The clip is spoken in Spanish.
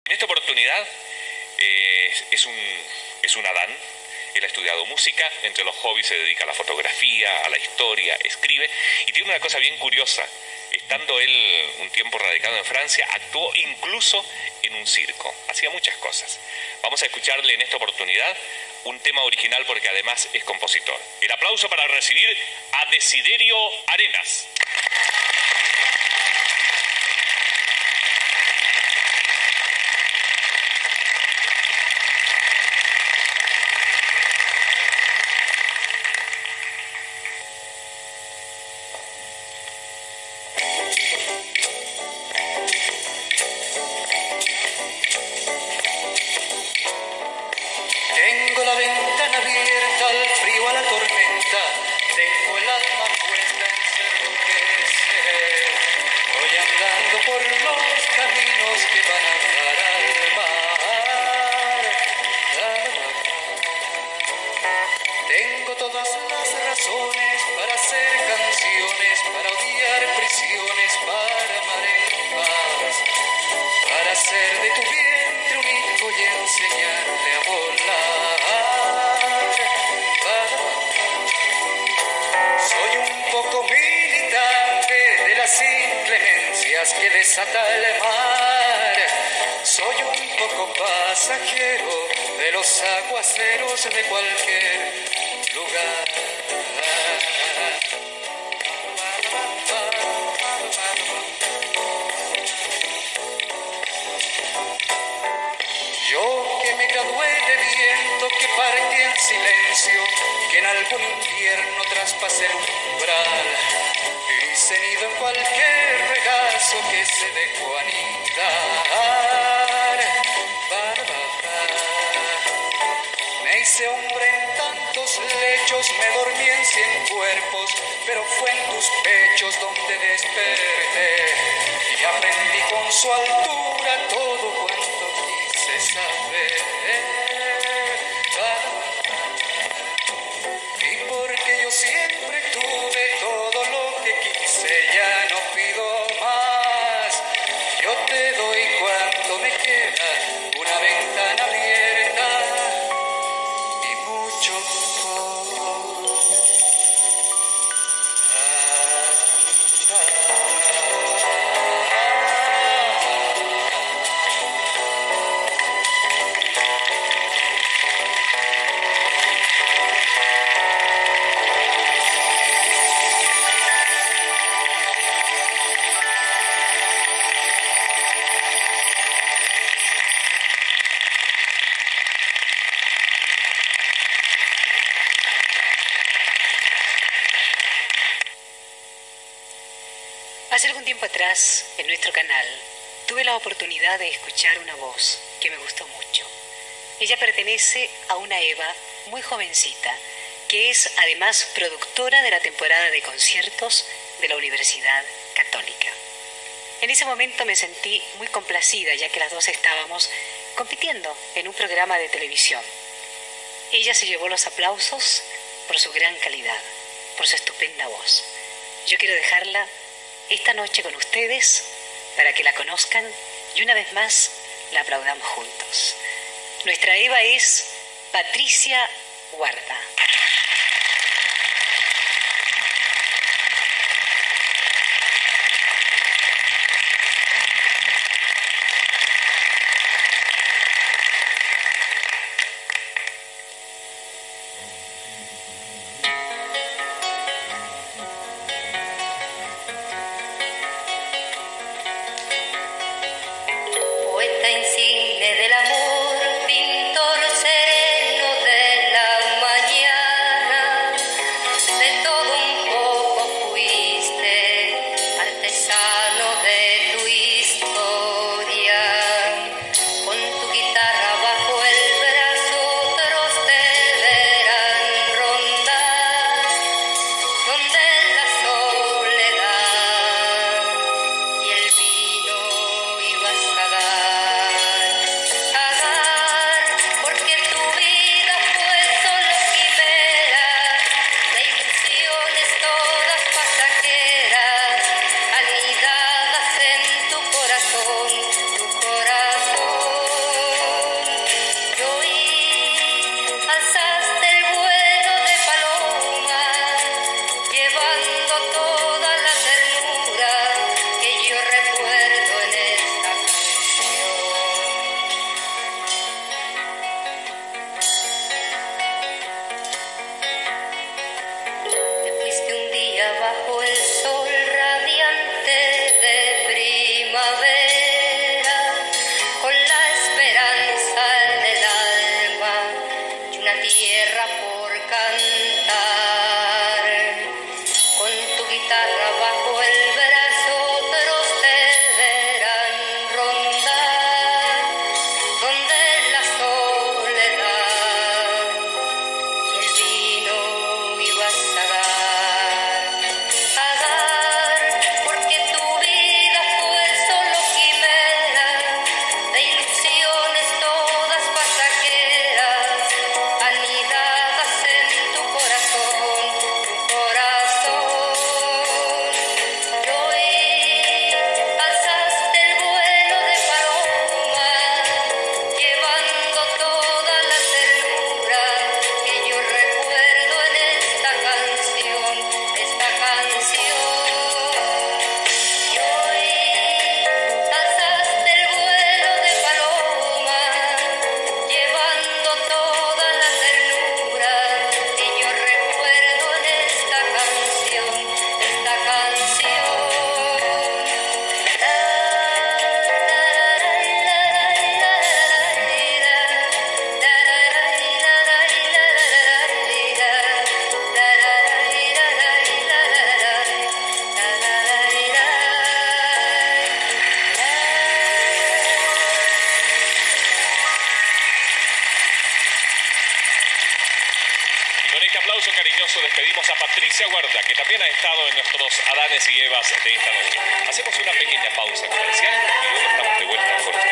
En esta oportunidad es un Adán. Él ha estudiado música, entre los hobbies se dedica a la fotografía, a la historia, escribe, y tiene una cosa bien curiosa. Estando él un tiempo radicado en Francia, actuó incluso en un circo. Hacía muchas cosas. Vamos a escucharle en esta oportunidad un tema original porque además es compositor. El aplauso para recibir a Desiderio Arenas. Tengo la ventana abierta al frío, a la tormenta, tengo el alma puesta en enloquecer. Voy andando por los caminos que van a dar al mar. Tengo todas las razones para hacer canciones, para odiar prisiones, para amar en paz, para hacer de tu vientre un hijo y enseñarle a volar. Soy un poco militante de las inclemencias que desata el mar. Soy un poco pasajero de los aguaceros de cualquier lugar. Yo que me gradué de viento, que partí en silencio, que en algún invierno traspasé el umbral, hice nido en cualquier regazo que se dejó anidar. Me hice hombre en tantos lechos, me dormí en 100 cuerpos, pero fue en tus pechos donde desperté y aprendí con su altura todo cuanto quise saber. Y porque yo siempre tuve todo lo que quise, ya no pido más. Yo te doy cuanto me queda, una ventana abierta y mucho Hace algún tiempo atrás, en nuestro canal, tuve la oportunidad de escuchar una voz que me gustó mucho. Ella pertenece a una Eva muy jovencita, que es además productora de la temporada de conciertos de la Universidad Católica. En ese momento me sentí muy complacida, ya que las dos estábamos compitiendo en un programa de televisión. Ella se llevó los aplausos por su gran calidad, por su estupenda voz. Yo quiero dejarla esta noche con ustedes para que la conozcan y una vez más la aplaudamos juntos. Nuestra Eva es Patricia Guarda. Poeta insigne del amor, pintor sereno de la mañana, de todo un poco fuiste, artesano de tu historia. Con tu guitarra bajo el brazo, otros te verán rondar, donde la soledad y el vino ibas a dar. aplauso cariñoso despedimos a Patricia Huerta, que también ha estado en nuestros Adanes y Evas de esta noche. Hacemos una pequeña pausa comercial y luego estamos de vuelta con ustedes.